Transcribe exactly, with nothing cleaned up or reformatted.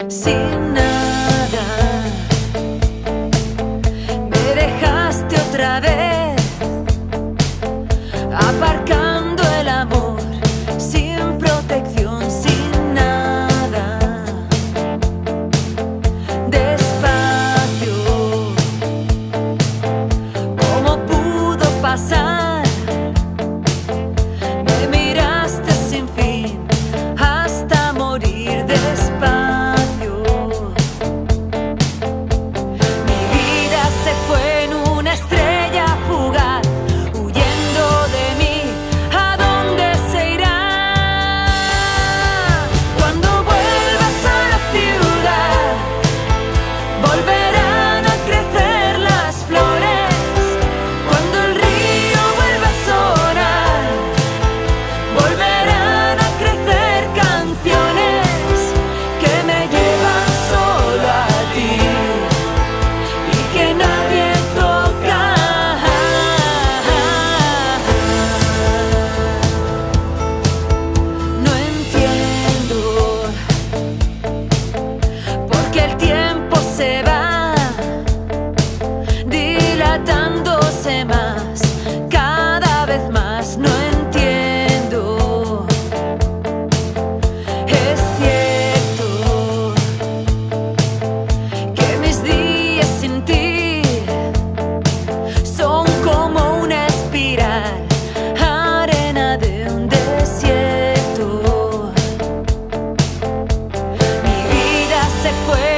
sin nada. Me dejaste otra vez, aparcando el amor, sin protección, sin nada. Despacio, ¿cómo pudo pasar? Me miraste sin fin hasta morir despacio. Mi vida se fue en una estrella fugaz, huyendo de mí. ¿A dónde se irá? Cuando vuelvas a la ciudad, volverán a crecer las flores. Cuando el río vuelva a sonar, volverán a crecer canciones que me llevan solo a ti y que nadie toca. No entiendo por qué el tiempo se va dilatándose más, cada vez más. No entiendo. Es cierto que mis días sin ti son como una espiral, arena de un desierto. Mi vida se fue